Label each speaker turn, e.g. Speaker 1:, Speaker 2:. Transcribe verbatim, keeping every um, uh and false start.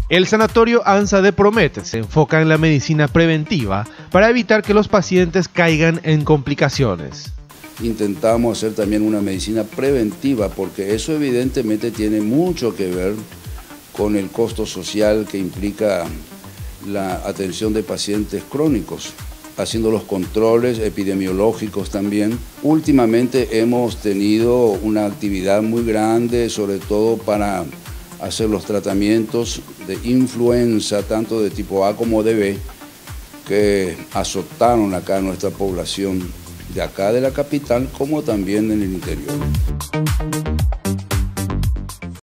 Speaker 1: El Sanatorio ANSA de Promet se enfoca en la medicina preventiva para evitar que los pacientes caigan en complicaciones.
Speaker 2: Intentamos hacer también una medicina preventiva porque eso evidentemente tiene mucho que ver con el costo social que implica la atención de pacientes crónicos, haciendo los controles epidemiológicos también. Últimamente hemos tenido una actividad muy grande, sobre todo para hacer los tratamientos de influenza, tanto de tipo A como de B, que azotaron acá a nuestra población de acá de la capital como también en el interior.